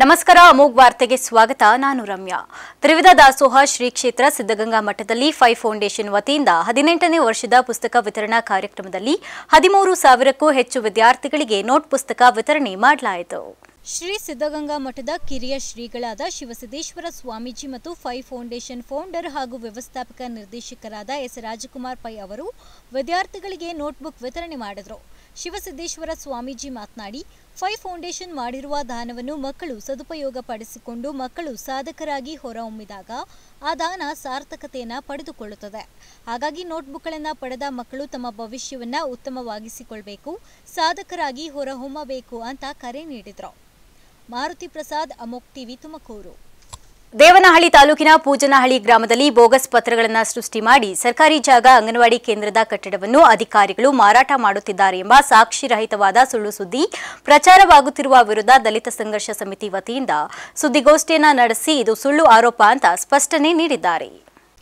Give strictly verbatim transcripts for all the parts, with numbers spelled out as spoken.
ನಮಸ್ಕಾರ ಅಮೋಘ್ ವಾರ್ತೆಗೆ ಸ್ವಾಗತ. ನಾನು ರಮ್ಯಾ. ತ್ರಿವಿಧ ದಾಸೋಹ ಶ್ರೀ ಕ್ಷೇತ್ರ ಸಿದ್ಧಗಂಗಾ ಮಠದಲ್ಲಿ ಫೈವ್ ಫೌಂಡೇಶನ್ ವತಿಯಿಂದ ಹದಿನೆಂಟನೇ ವರ್ಷದ ಪುಸ್ತಕ ವಿತರಣಾ ಕಾರ್ಯಕ್ರಮದಲ್ಲಿ ಹದಿಮೂರು ಸಾವಿರಕ್ಕೂ ಹೆಚ್ಚು ವಿದ್ಯಾರ್ಥಿಗಳಿಗೆ ನೋಟ್ ಪುಸ್ತಕ ವಿತರಣೆ ಮಾಡಲಾಯಿತು. ಶ್ರೀ ಸಿದ್ಧಗಂಗಾ ಮಠದ ಕಿರಿಯ ಶ್ರೀಗಳಾದ ಶಿವಸಿದ್ದೇಶ್ವರ ಸ್ವಾಮೀಜಿ ಮತ್ತು ಫೈವ್ ಫೌಂಡೇಶನ್ ಫೌಂಡರ್ ಹಾಗೂ ವ್ಯವಸ್ಥಾಪಕ ನಿರ್ದೇಶಕರಾದ ಎಸ್ ರಾಜಕುಮಾರ್ ಪೈ ಅವರು ವಿದ್ಯಾರ್ಥಿಗಳಿಗೆ ನೋಟ್ಬುಕ್ ವಿತರಣೆ ಮಾಡಿದರು. ಶಿವಸಿದ್ದೇಶ್ವರ ಸ್ವಾಮೀಜಿ ಮಾತನಾಡಿ, ಫೈವ್ ಫೌಂಡೇಶನ್ ಮಾಡಿರುವ ದಾನವನ್ನು ಮಕ್ಕಳು ಸದುಪಯೋಗ ಪಡಿಸಿಕೊಂಡು ಮಕ್ಕಳು ಸಾಧಕರಾಗಿ ಹೊರಹೊಮ್ಮಿದಾಗ ಆ ದಾನ ಸಾರ್ಥಕತೆಯನ್ನು ಪಡೆದುಕೊಳ್ಳುತ್ತದೆ. ಹಾಗಾಗಿ ನೋಟ್ಬುಕ್ಗಳನ್ನು ಪಡೆದ ಮಕ್ಕಳು ತಮ್ಮ ಭವಿಷ್ಯವನ್ನು ಉತ್ತಮವಾಗಿಸಿಕೊಳ್ಳಬೇಕು, ಸಾಧಕರಾಗಿ ಹೊರಹೊಮ್ಮಬೇಕು ಅಂತ ಕರೆ ನೀಡಿದರು. ಮಾರುತಿ ಪ್ರಸಾದ್, ಅಮೋಘ್ ಟಿವಿ, ತುಮಕೂರು. ದೇವನಹಳ್ಳಿ ತಾಲೂಕಿನ ಪೂಜನಹಳ್ಳಿ ಗ್ರಾಮದಲ್ಲಿ ಬೋಗಸ್ ಪತ್ರಗಳನ್ನು ಸೃಷ್ಟಿ ಮಾಡಿ ಸರ್ಕಾರಿ ಜಾಗ ಅಂಗನವಾಡಿ ಕೇಂದ್ರದ ಕಟ್ಟಡವನ್ನು ಅಧಿಕಾರಿಗಳು ಮಾರಾಟ ಮಾಡುತ್ತಿದ್ದಾರೆ ಎಂಬ ಸಾಕ್ಷಿರಹಿತವಾದ ಸುಳ್ಳು ಸುದ್ದಿ ಪ್ರಚಾರವಾಗುತ್ತಿರುವ ವಿರುದ್ಧ ದಲಿತ ಸಂಘರ್ಷ ಸಮಿತಿ ವತಿಯಿಂದ ಸುದ್ದಿಗೋಷ್ಠಿಯನ್ನು ನಡೆಸಿ ಇದು ಸುಳ್ಳು ಆರೋಪ ಅಂತ ಸ್ಪಷ್ಟನೆ ನೀಡಿದ್ದಾರೆ.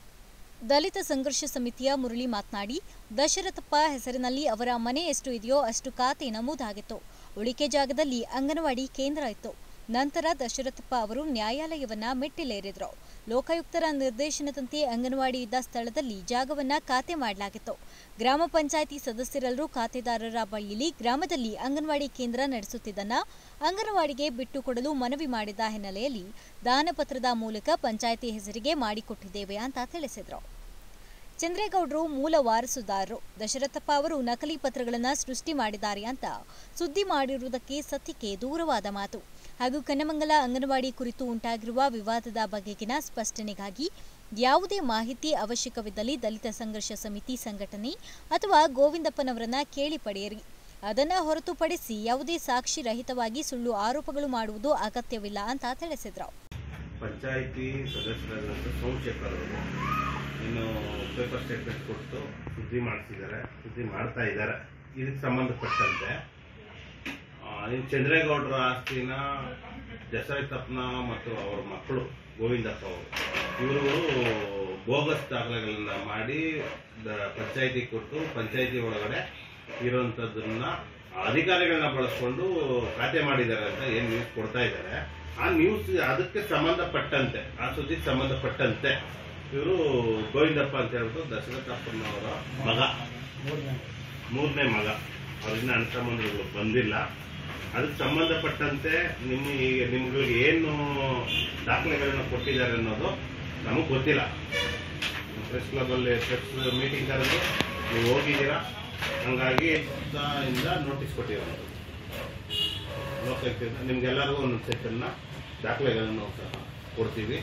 ದಲಿತ ಸಂಘರ್ಷ ಸಮಿತಿಯ ಮುರಳಿ ಮಾತನಾಡಿ, ದಶರಥಪ್ಪ ಹೆಸರಿನಲ್ಲಿ ಅವರ ಮನೆ ಎಷ್ಟು ಇದೆಯೋ ಅಷ್ಟು ಖಾತೆ ನಮೂದಾಗಿತ್ತು. ಉಳಿಕೆ ಜಾಗದಲ್ಲಿ ಅಂಗನವಾಡಿ ಕೇಂದ್ರ ಇತ್ತು. ನಂತರ ದಶರಥಪ್ಪ ಅವರು ನ್ಯಾಯಾಲಯವನ್ನ ಮೆಟ್ಟಿಲೇರಿದ್ರು. ಲೋಕಾಯುಕ್ತರ ನಿರ್ದೇಶನದಂತೆ ಅಂಗನವಾಡಿ ಇದ್ದ ಸ್ಥಳದಲ್ಲಿ ಜಾಗವನ್ನ ಖಾತೆ ಮಾಡಲಾಗಿತ್ತು. ಗ್ರಾಮ ಪಂಚಾಯಿತಿ ಸದಸ್ಯರೆಲ್ಲರೂ ಖಾತೆದಾರರ ಬಳಿಯಲ್ಲಿ ಗ್ರಾಮದಲ್ಲಿ ಅಂಗನವಾಡಿ ಕೇಂದ್ರ ನಡೆಸುತ್ತಿದ್ದನ್ನ ಅಂಗನವಾಡಿಗೆ ಬಿಟ್ಟು ಕೊಡಲು ಮನವಿ ಮಾಡಿದ ಹಿನ್ನೆಲೆಯಲ್ಲಿ ದಾನಪತ್ರದ ಮೂಲಕ ಪಂಚಾಯಿತಿ ಹೆಸರಿಗೆ ಮಾಡಿಕೊಟ್ಟಿದ್ದೇವೆ ಅಂತ ತಿಳಿಸಿದರು. ಚಂದ್ರೇಗೌಡರು ಮೂಲ ವಾರಸುದಾರರು. ದಶರಥಪ್ಪ ಅವರು ನಕಲಿ ಪತ್ರಗಳನ್ನು ಸೃಷ್ಟಿ ಮಾಡಿದ್ದಾರೆ ಅಂತ ಸುದ್ದಿ ಮಾಡಿರುವುದಕ್ಕೆ ಸತ್ಯಕ್ಕೆ ದೂರವಾದ ಮಾತು ಹಾಗೂ ಕನ್ನಮಂಗಲ ಅಂಗನವಾಡಿ ಕುರಿತು ಉಂಟಾಗಿರುವ ವಿವಾದದ ಬಗೆಗಿನ ಸ್ಪಷ್ಟನೆಗಾಗಿ ಯಾವುದೇ ಮಾಹಿತಿ ಅವಶ್ಯಕವಿದ್ದಲ್ಲಿ ದಲಿತ ಸಂಘರ್ಷ ಸಮಿತಿ ಸಂಘಟನೆ ಅಥವಾ ಗೋವಿಂದಪ್ಪನವರನ್ನ ಕೇಳಿ ಪಡೆಯಿರಿ. ಅದನ್ನ ಹೊರತುಪಡಿಸಿ ಯಾವುದೇ ಸಾಕ್ಷಿ ರಹಿತವಾಗಿ ಸುಳ್ಳು ಆರೋಪಗಳು ಮಾಡುವುದು ಅಗತ್ಯವಿಲ್ಲ ಅಂತ ತಿಳಿಸಿದರು. ಪಂಚಾಯಿತಿ ಸದಸ್ಯರಾದಂಥ ಸೋಮಶೇಖರ್ ಇನ್ನು ಪೇಪರ್ ಸ್ಟೇಟ್ಮೆಂಟ್ ಕೊಟ್ಟು ಸುದ್ದಿ ಮಾಡ್ತಿದ್ದಾರೆ, ಸುದ್ದಿ ಮಾಡ್ತಾ ಇದ್ದಾರೆ. ಇದಕ್ಕೆ ಸಂಬಂಧಪಟ್ಟಂತೆ ಇನ್ನು ಚಂದ್ರೇಗೌಡರ ಆಸ್ತಿನ ದಶರಥಪ್ಪನ ಮತ್ತು ಅವರ ಮಕ್ಕಳು ಗೋವಿಂದಪ್ಪ ಅವರು ಇವರು ಬೋಗಸ್ ದಾಖಲೆಗಳನ್ನ ಮಾಡಿ ಪಂಚಾಯಿತಿ ಕೊಟ್ಟು ಪಂಚಾಯಿತಿ ಒಳಗಡೆ ಇರುವಂಥದ್ದನ್ನ ಅಧಿಕಾರಿಗಳನ್ನ ಬಳಸ್ಕೊಂಡು ಖಾತೆ ಮಾಡಿದ್ದಾರೆ ಅಂತ ಏನು ನ್ಯೂಸ್ ಕೊಡ್ತಾ ಇದ್ದಾರೆ. ಆ ನ್ಯೂಸ್ ಅದಕ್ಕೆ ಸಂಬಂಧಪಟ್ಟಂತೆ ಆ ಸುದ್ದಿಗೆ ಸಂಬಂಧಪಟ್ಟಂತೆ ಇವರು ಗೋವಿಂದಪ್ಪ ಅಂತ ಹೇಳ್ಬಿಟ್ಟು ದಶರಥಪ್ಪನವರ ಮಗ, ಮೂರನೇ ಮಗ, ಅವ್ರಿನ್ನ ಅಣ್ಣ ತಮ್ಮಂದಿರು ಬಂದಿಲ್ಲ. ಅದಕ್ಕೆ ಸಂಬಂಧಪಟ್ಟಂತೆ ನಿಮಗೆ ನಿಮ್ಗಳಿಗೆ ಏನು ದಾಖಲೆಗಳನ್ನ ಕೊಟ್ಟಿದ್ದಾರೆ ಅನ್ನೋದು ನಮಗೆ ಗೊತ್ತಿಲ್ಲ. ಪ್ರೆಸ್ ಕ್ಲಬಲ್ಲಿ ಪ್ರೆಸ್ ಮೀಟಿಂಗ್ ಕರೆದು ನೀವು ಹೋಗಿದ್ದೀರಾ, ಹಂಗಾಗಿ ಇಂದ ನೋಟಿಸ್ ಕೊಟ್ಟಿರೋದು ಲೋಕಾಯುಕ್ತ ನಿಮ್ಗೆಲ್ಲರಿಗೂ ಒಂದೊಂದು ಸೆಟ್ಟನ್ನ ದಾಖಲೆಗಳನ್ನು ಸಹ ಕೊಡ್ತೀವಿ.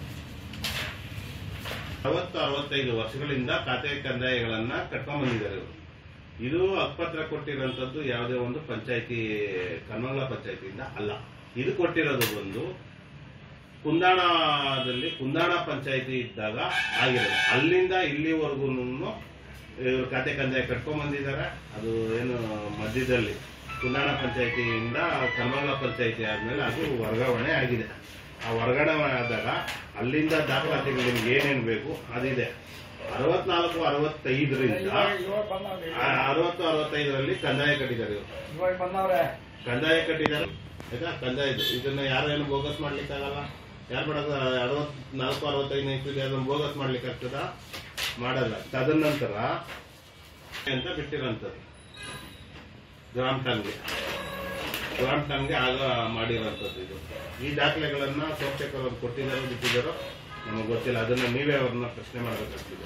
ಅರವತ್ತು ಅರವತ್ತೈದು ವರ್ಷಗಳಿಂದ ಖಾತೆ ಕಂದಾಯಗಳನ್ನ ಕಟ್ಕೊಂಡ್ ಬಂದಿದ್ದಾರೆ ಇವರು. ಇದು ಹಕ್ಕುಪತ್ರ ಕೊಟ್ಟಿರೋಂಥದ್ದು ಯಾವುದೇ ಒಂದು ಪಂಚಾಯಿತಿ ಕನ್ನಮಂಗಲ ಪಂಚಾಯಿತಿಯಿಂದ ಅಲ್ಲ. ಇದು ಕೊಟ್ಟಿರೋದು ಒಂದು ಕುಂದಾಣದಲ್ಲಿ ಕುಂದಾಣ ಪಂಚಾಯಿತಿ ಇದ್ದಾಗ ಆಗಿರೋದು. ಅಲ್ಲಿಂದ ಇಲ್ಲಿವರೆಗೂ ಇವರು ಖಾತೆ ಕಂದಾಯ ಕಟ್ಕೊಂಡ್ ಬಂದಿದ್ದಾರೆ. ಅದು ಏನು ಮಧ್ಯದಲ್ಲಿ ಕುಂದಾಣ ಪಂಚಾಯಿತಿಯಿಂದ ಕನ್ನಮಂಗಲ ಪಂಚಾಯಿತಿ ಆದ್ಮೇಲೆ ಅದು ವರ್ಗಾವಣೆ ಆಗಿದೆ. ಆ ವರ್ಗಾವಣೆ ಆದಾಗ ಅಲ್ಲಿಂದ ದಾಖಲಾತಿಗಳು ನಿಮ್ಗೆ ಏನೇನು ಬೇಕು ಅದಿದೆ. ಅರವತ್ನಾಲ್ಕು ಅರವತ್ತೈದರಿಂದ ಅರವತ್ತು ಅರವತ್ತೈದರಲ್ಲಿ ಕಂದಾಯ ಕಟ್ಟಿದ್ದಾರೆ ಇವರು. ಕಂದಾಯ ಕಟ್ಟಿದ್ದಾರೆ ಆಯ್ತಾ. ಕಂದಾಯದ್ದು ಇದನ್ನ ಯಾರೇನು ಬೋಗಸ್ ಮಾಡ್ಲಿಕ್ಕೆ ಆಗಲ್ಲ. ಯಾರು ಮಾಡೋದು ಅರವತ್ನಾಲ್ಕು ಅರವತ್ತೈದನೇ ಇಸ್ವಿಗೆ ಅದನ್ನು ಬೋಗಸ್ ಮಾಡ್ಲಿಕ್ಕೆ ಆಗ್ತದ? ಮಾಡಲ್ಲ. ತದನಂತರ ಅಂತ ಬಿಟ್ಟಿರೋಂಥದ್ದು ಗ್ರಾಮ್ ಟನ್ಗೆ ಗ್ರಾಮ್ ಟನ್ಗೆ ಆಗ ಮಾಡಿರೋಂಥದ್ದು ಇದು. ಈ ದಾಖಲೆಗಳನ್ನ ಸೋಮಶೇಖರ್ ಅವರು ಕೊಟ್ಟಿದ್ದಾರೋ ಬಿಟ್ಟಿದ್ದಾರೋ ನಮಗೆ ಗೊತ್ತಿಲ್ಲ. ಅದನ್ನ ನೀವೇ ಅವ್ರನ್ನ ಪ್ರಶ್ನೆ ಮಾಡಬೇಕಾಗ್ತದೆ.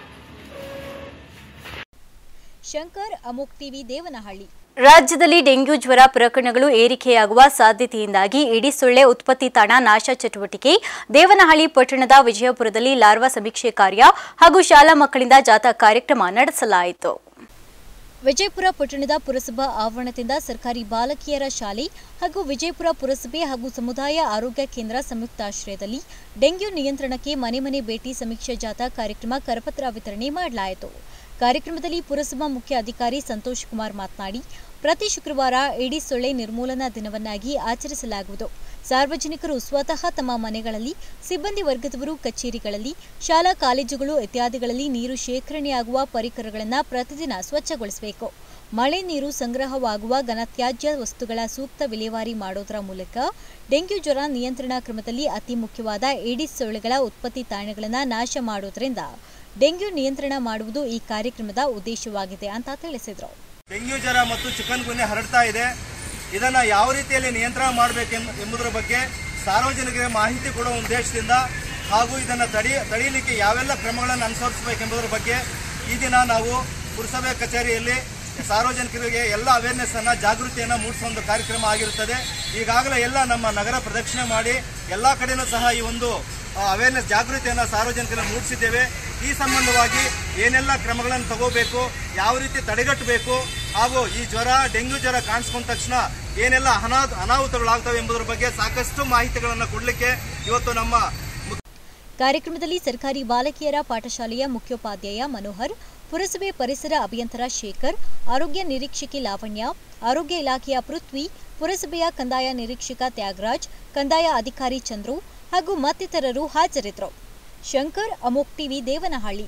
ಶಂಕರ್, ಅಮೋಘ್ ಟಿವಿ, ದೇವನಹಳ್ಳಿ. ರಾಜ್ಯದಲ್ಲಿ ಡೆಂಗ್ಯೂ ಜ್ವರ ಪ್ರಕರಣಗಳು ಏರಿಕೆಯಾಗುವ ಸಾಧ್ಯತೆಯಿಂದಾಗಿ ಇಡೀ ಸೊಳ್ಳೆ ಉತ್ಪತ್ತಿ ತಾಣ ನಾಶ ಚಟುವಟಿಕೆ ದೇವನಹಳ್ಳಿ ಪಟ್ಟಣದ ವಿಜಯಪುರದಲ್ಲಿ ಲಾರ್ವಾ ಸಮೀಕ್ಷೆ ಕಾರ್ಯ ಹಾಗೂ ಶಾಲಾ ಮಕ್ಕಳಿಂದ ಜಾಥಾ ಕಾರ್ಯಕ್ರಮ ನಡೆಸಲಾಯಿತು. ವಿಜಯಪುರ ಪಟ್ಟಣದ ಪುರಸಭಾ ಆವರಣದಿಂದ ಸರ್ಕಾರಿ ಬಾಲಕಿಯರ ಶಾಲೆ ಹಾಗೂ ವಿಜಯಪುರ ಪುರಸಭೆ ಹಾಗೂ ಸಮುದಾಯ ಆರೋಗ್ಯ ಕೇಂದ್ರ ಸಂಯುಕ್ತಾಶ್ರಯದಲ್ಲಿ ಡೆಂಗ್ಯೂ ನಿಯಂತ್ರಣಕ್ಕೆ ಮನೆ ಮನೆ ಭೇಟಿ ಸಮೀಕ್ಷೆ ಜಾಥಾ ಕಾರ್ಯಕ್ರಮ ಕರಪತ್ರ ವಿತರಣೆ ಮಾಡಲಾಯಿತು. ಕಾರ್ಯಕ್ರಮದಲ್ಲಿ ಪುರಸಭಾ ಮುಖ್ಯ ಅಧಿಕಾರಿ ಸಂತೋಷ್ ಕುಮಾರ್ ಮಾತನಾಡಿ, ಪ್ರತಿ ಶುಕ್ರವಾರ ಏಡಿಸ್ ಸೊಳ್ಳೆ ನಿರ್ಮೂಲನಾ ದಿನವನ್ನಾಗಿ ಆಚರಿಸಲಾಗುವುದು. ಸಾರ್ವಜನಿಕರು ಸ್ವತಃ ತಮ್ಮ ಮನೆಗಳಲ್ಲಿ, ಸಿಬ್ಬಂದಿ ವರ್ಗದವರು ಕಚೇರಿಗಳಲ್ಲಿ, ಶಾಲಾ ಕಾಲೇಜುಗಳು ಇತ್ಯಾದಿಗಳಲ್ಲಿ ನೀರು ಶೇಖರಣೆಯಾಗುವ ಪರಿಕರಗಳನ್ನು ಪ್ರತಿದಿನ ಸ್ವಚ್ಛಗೊಳಿಸಬೇಕು. ಮಳೆ ನೀರು ಸಂಗ್ರಹವಾಗುವ ಘನತ್ಯಾಜ್ಯ ವಸ್ತುಗಳ ಸೂಕ್ತ ವಿಲೇವಾರಿ ಮಾಡೋದರ ಮೂಲಕ ಡೆಂಗ್ಯೂ ಜ್ವರ ನಿಯಂತ್ರಣ ಕ್ರಮದಲ್ಲಿ ಅತಿ ಮುಖ್ಯವಾದ ಏಡಿಸ್ ಸೊಳ್ಳೆಗಳ ಉತ್ಪತ್ತಿ ತಾಣಗಳನ್ನು ನಾಶ ಮಾಡೋದ್ರಿಂದ ಡೆಂಗ್ಯೂ ನಿಯಂತ್ರಣ ಮಾಡುವುದು ಈ ಕಾರ್ಯಕ್ರಮದ ಉದ್ದೇಶವಾಗಿದೆ ಅಂತ ತಿಳಿಸಿದರು. ಡೆಂಗ್ಯೂ ಜ್ವರ ಮತ್ತು ಚಿಕನ್ ಗುನ್ಯಾ ಹರಡ್ತಾ ಇದೆ. ಇದನ್ನು ಯಾವ ರೀತಿಯಲ್ಲಿ ನಿಯಂತ್ರಣ ಮಾಡಬೇಕೆಂಬುದರ ಬಗ್ಗೆ ಸಾರ್ವಜನಿಕರಿಗೆ ಮಾಹಿತಿ ಕೊಡುವ ಉದ್ದೇಶದಿಂದ ಹಾಗೂ ಇದನ್ನು ತಡೆ ತಡೆಯಲಿಕ್ಕೆ ಯಾವೆಲ್ಲ ಕ್ರಮಗಳನ್ನು ಅನುಸರಿಸಬೇಕೆಂಬುದರ ಬಗ್ಗೆ ಈ ದಿನ ನಾವು ಪುರಸಭೆ ಕಚೇರಿಯಲ್ಲಿ ಸಾರ್ವಜನಿಕರಿಗೆ ಎಲ್ಲ ಅವೇರ್ನೆಸ್ ಅನ್ನು ಜಾಗೃತಿಯನ್ನು ಮೂಡಿಸುವ ಒಂದು ಕಾರ್ಯಕ್ರಮ ಆಗಿರುತ್ತದೆ. ಈಗಾಗಲೇ ಎಲ್ಲ ನಮ್ಮ ನಗರ ಪ್ರದಕ್ಷಿಣೆ ಮಾಡಿ ಎಲ್ಲ ಕಡೆಯೂ ಸಹ ಈ ಒಂದು ಅವೇರ್ನೆಸ್ ಜಾಗೃತಿಯನ್ನು ಸಾರ್ವಜನಿಕರಿಗೆ ಮೂಡಿಸಿದ್ದೇವೆ. ಈ ಸಂಬಂಧವಾಗಿ ಏನೆಲ್ಲ ಕ್ರಮಗಳನ್ನು ತಗೋಬೇಕು, ಯಾವ ರೀತಿ ತಡೆಗಟ್ಟಬೇಕು ಹಾಗೂ ಈ ಜ್ವರ ಡೆಂಗ್ಯೂ ಜ್ವರ ಕಾಣಿಸ್ಕೊಂಡ ತಕ್ಷಣ ಏನೆಲ್ಲ ಅನಾ ಅನಾಹುತಗಳಾಗ್ತವೆ ಎಂಬುದರ ಬಗ್ಗೆ ಸಾಕಷ್ಟು ಮಾಹಿತಿಗಳನ್ನು ಕೊಡಲಿಕ್ಕೆ ಇವತ್ತು ನಮ್ಮ ಕಾರ್ಯಕ್ರಮದಲ್ಲಿ ಸರ್ಕಾರಿ ಬಾಲಕಿಯರ ಪಾಠಶಾಲೆಯ ಮುಖ್ಯೋಪಾಧ್ಯಾಯ ಮನೋಹರ್, ಪುರಸಭೆ ಪರಿಸರ ಅಭಿಯಂತರ ಶೇಖರ್, ಆರೋಗ್ಯ ನಿರೀಕ್ಷಕಿ ಲಾವಣ್ಯ, ಆರೋಗ್ಯ ಇಲಾಖೆಯ ಪೃಥ್ವಿ, ಪುರಸಭೆಯ ಕಂದಾಯ ನಿರೀಕ್ಷಕ ತ್ಯಾಗರಾಜ್, ಕಂದಾಯ ಅಧಿಕಾರಿ ಚಂದ್ರು ಹಾಗೂ ಮತ್ತಿತರರು ಹಾಜರಿದ್ದರು. ಶಂಕರ್, ಅಮೋಕ್ ಟಿವಿ, ದೇವನಹಳ್ಳಿ.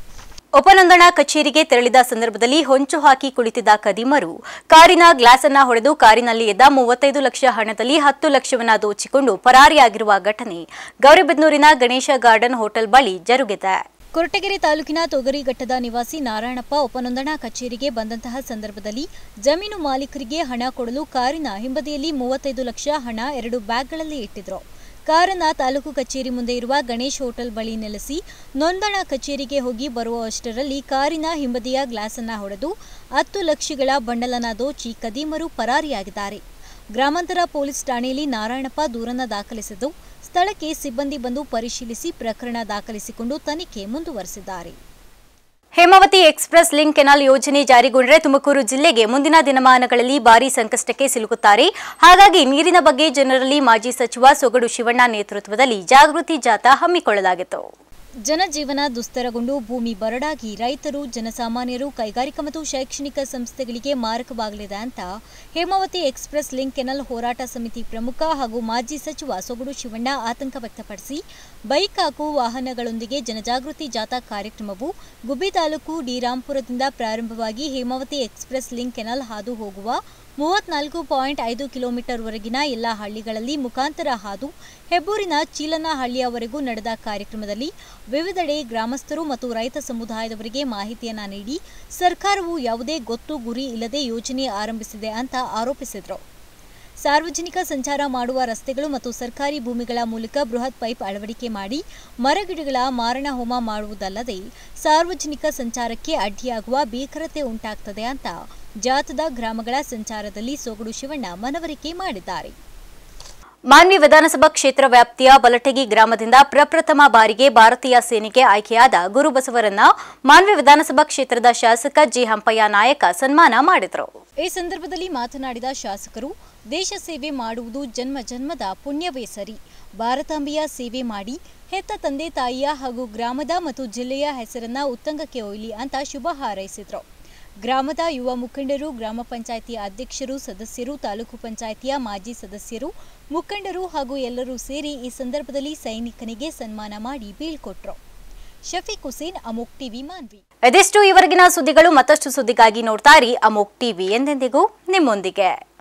ಉಪನೋಂದಣಾ ಕಚೇರಿಗೆ ತೆರಳಿದ ಸಂದರ್ಭದಲ್ಲಿ ಹೊಂಚು ಹಾಕಿ ಕುಳಿತಿದ್ದ ಖದೀಮರು ಕಾರಿನ ಗ್ಲಾಸ್ ಅನ್ನು ಹೊಡೆದು ಕಾರಿನಲ್ಲಿ ಎದ್ದ ಮೂವತ್ತೈದು ಲಕ್ಷ ಹಣದಲ್ಲಿ ಹತ್ತು ಲಕ್ಷವನ್ನ ದೋಚಿಕೊಂಡು ಪರಾರಿಯಾಗಿರುವ ಘಟನೆ ಗೌರಿಬಿದನೂರಿನ ಗಣೇಶ ಗಾರ್ಡನ್ ಹೋಟೆಲ್ ಬಳಿ ಜರುಗಿದೆ. ಕೊರಟಗೆರೆ ತಾಲೂಕಿನ ತೊಗರಿಘಟ್ಟದ ನಿವಾಸಿ ನಾರಾಯಣಪ್ಪ ಉಪನೋಂದಣಾ ಕಚೇರಿಗೆ ಬಂದಂತಹ ಸಂದರ್ಭದಲ್ಲಿ ಜಮೀನು ಮಾಲೀಕರಿಗೆ ಹಣ ಕೊಡಲು ಕಾರಿನ ಹಿಂಬದಿಯಲ್ಲಿ ಮೂವತ್ತೈದು ಲಕ್ಷ ಹಣ ಎರಡು ಬ್ಯಾಗ್ಗಳಲ್ಲಿ ಇಟ್ಟಿದ್ರು. ಕಾರನ್ನ ತಾಲೂಕು ಕಚೇರಿ ಮುಂದೆ ಇರುವ ಗಣೇಶ್ ಹೋಟೆಲ್ ಬಳಿ ನೆಲೆಸಿ ನೋಂದಣಾ ಕಚೇರಿಗೆ ಹೋಗಿ ಬರುವಷ್ಟರಲ್ಲಿ ಕಾರಿನ ಹಿಂಬದಿಯ ಗ್ಲಾಸ್ ಅನ್ನ ಹೊಡೆದು ಹತ್ತು ಲಕ್ಷಗಳ ಬಂಡಲನ ದೋಚಿ ಖದೀಮರು ಪರಾರಿಯಾಗಿದ್ದಾರೆ. ಗ್ರಾಮಾಂತರ ಪೊಲೀಸ್ ಠಾಣೆಯಲ್ಲಿ ನಾರಾಯಣಪ್ಪ ದೂರನ್ನ ದಾಖಲಿಸಿದ್ದು ಸ್ಥಳಕ್ಕೆ ಸಿಬ್ಬಂದಿ ಬಂದು ಪರಿಶೀಲಿಸಿ ಪ್ರಕರಣ ದಾಖಲಿಸಿಕೊಂಡು ತನಿಖೆ ಮುಂದುವರೆಸಿದ್ದಾರೆ. ಹೇಮಾವತಿ ಎಕ್ಸ್‌ಪ್ರೆಸ್ ಲಿಂಕ್ ಕೆನಾಲ್ ಯೋಜನೆ ಜಾರಿಗೊಂಡರೆ ತುಮಕೂರು ಜಿಲ್ಲೆಗೆ ಮುಂದಿನ ದಿನಮಾನಗಳಲ್ಲಿ ಭಾರೀ ಸಂಕಷ್ಟಕ್ಕೆ ಸಿಲುಕುತ್ತಾರೆ. ಹಾಗಾಗಿ ನೀರಿನ ಬಗ್ಗೆ ಜನರಲ್ಲಿ ಮಾಜಿ ಸಚಿವ ಸೊಗಡು ಶಿವಣ್ಣ ನೇತೃತ್ವದಲ್ಲಿ ಜಾಗೃತಿ ಜಾಥಾ ಹಮ್ಮಿಕೊಳ್ಳಲಾಗಿತ್ತು. ಜನಜೀವನ ದುಸ್ತರಗೊಂಡು ಭೂಮಿ ಬರಡಾಗಿ ರೈತರು, ಜನಸಾಮಾನ್ಯರು, ಕೈಗಾರಿಕಾ ಮತ್ತು ಶೈಕ್ಷಣಿಕ ಸಂಸ್ಥೆಗಳಿಗೆ ಮಾರಕವಾಗಲಿದೆ ಅಂತ ಹೇಮಾವತಿ ಎಕ್ಸ್‌ಪ್ರೆಸ್ ಲಿಂಕ್ ಕೆನಾಲ್ ಹೋರಾಟ ಸಮಿತಿ ಪ್ರಮುಖ ಹಾಗೂ ಮಾಜಿ ಸಚಿವ ಸೊಗಡು ಶಿವಣ್ಣ ಆತಂಕ ವ್ಯಕ್ತಪಡಿಸಿ ಬೈಕ್ ಹಾಗೂ ವಾಹನಗಳೊಂದಿಗೆ ಜನಜಾಗೃತಿ ಜಾಥಾ ಕಾರ್ಯಕ್ರಮವು ಗುಬ್ಬಿ ತಾಲೂಕು ಡಿ ರಾಂಪುರದಿಂದ ಪ್ರಾರಂಭವಾಗಿ ಹೇಮಾವತಿ ಎಕ್ಸ್‌ಪ್ರೆಸ್ ಲಿಂಕ್ ಕೆನಾಲ್ ಹಾದು ಹೋಗುವ ಮೂವತ್ನಾಲ್ಕು ಪಾಯಿಂಟ್ ಐದು ಕಿಲೋಮೀಟರ್ವರೆಗಿನ ಎಲ್ಲ ಹಳ್ಳಿಗಳಲ್ಲಿ ಮುಖಾಂತರ ಹಾದು ಹೆಬ್ಬೂರಿನ ಚೀಲನಹಳ್ಳಿಯವರೆಗೂ ನಡೆದ ಕಾರ್ಯಕ್ರಮದಲ್ಲಿ ವಿವಿಧೆಡೆ ಗ್ರಾಮಸ್ಥರು ಮತ್ತು ರೈತ ಸಮುದಾಯದವರಿಗೆ ಮಾಹಿತಿಯನ್ನ ನೀಡಿ ಸರ್ಕಾರವು ಯಾವುದೇ ಗೊತ್ತು ಗುರಿ ಇಲ್ಲದೆ ಯೋಜನೆ ಆರಂಭಿಸಿದೆ ಅಂತ ಆರೋಪಿಸಿದರು. ಸಾರ್ವಜನಿಕ ಸಂಚಾರ ಮಾಡುವ ರಸ್ತೆಗಳು ಮತ್ತು ಸರ್ಕಾರಿ ಭೂಮಿಗಳ ಮೂಲಕ ಬೃಹತ್ ಪೈಪ್ ಅಳವಡಿಕೆ ಮಾಡಿ ಮರಗಿಡಗಳ ಮಾರಣ ಹೋಮ ಮಾಡುವುದಲ್ಲದೆ ಸಾರ್ವಜನಿಕ ಸಂಚಾರಕ್ಕೆ ಅಡ್ಡಿಯಾಗುವ ಭೀಕರತೆ ಉಂಟಾಗ್ತದೆ ಅಂತ ಜಾಥಾದ ಗ್ರಾಮಗಳ ಸಂಚಾರದಲ್ಲಿ ಸೊಗಡು ಶಿವಣ್ಣ ಮನವರಿಕೆ ಮಾಡಿದ್ದಾರೆ. ಮಾನ್ವಿ ವಿಧಾನಸಭಾ ಕ್ಷೇತ್ರ ವ್ಯಾಪ್ತಿಯ ಬಲಟಗಿ ಗ್ರಾಮದಿಂದ ಪ್ರಪ್ರಥಮ ಬಾರಿಗೆ ಭಾರತೀಯ ಸೇನೆಗೆ ಆಯ್ಕೆಯಾದ ಗುರುಬಸವರನ್ನ ಮಾನ್ವಿ ವಿಧಾನಸಭಾ ಕ್ಷೇತ್ರದ ಶಾಸಕ ಜಿ ಹಂಪಯ್ಯ ನಾಯಕ ಸನ್ಮಾನ ಮಾಡಿದರು. ಈ ಸಂದರ್ಭದಲ್ಲಿ ಮಾತನಾಡಿದ ಶಾಸಕರು, ದೇಶ ಸೇವೆ ಮಾಡುವುದು ಜನ್ಮ ಜನ್ಮದ ಪುಣ್ಯವೇ ಸರಿ. ಭಾರತಾಂಬೆಯ ಸೇವೆ ಮಾಡಿ ಹೆತ್ತ ತಂದೆ ತಾಯಿಯ ಹಾಗೂ ಗ್ರಾಮದ ಮತ್ತು ಜಿಲ್ಲೆಯ ಹೆಸರನ್ನ ಉತ್ತುಂಗಕ್ಕೆ ಒಯ್ಯಲಿ ಅಂತ ಶುಭ ಹಾರೈಸಿದರು. ಗ್ರಾಮದ ಯುವ ಮುಖಂಡರು, ಗ್ರಾಮ ಪಂಚಾಯಿತಿ ಅಧ್ಯಕ್ಷರು, ಸದಸ್ಯರು, ತಾಲೂಕು ಪಂಚಾಯಿತಿಯ ಮಾಜಿ ಸದಸ್ಯರು, ಮುಖಂಡರು ಹಾಗೂ ಎಲ್ಲರೂ ಸೇರಿ ಈ ಸಂದರ್ಭದಲ್ಲಿ ಸೈನಿಕನಿಗೆ ಸನ್ಮಾನ ಮಾಡಿ ಬೀಳ್ಕೊಟ್ರು. ಶಫೀಕ್ ಹುಸೇನ್, ಅಮೋಕ್ ಟಿವಿ, ಮಾನ್ವಿ. ಇದೆಷ್ಟು ಇವರೆಗಿನ ಸುದ್ದಿಗಳು. ಮತ್ತಷ್ಟು ಸುದ್ದಿಗಾಗಿ ನೋಡ್ತಾ ಇರಿ ಅಮೋಕ್ ಟಿವಿ, ಎಂದೆಂದಿಗೂ ನಿಮ್ಮೊಂದಿಗೆ.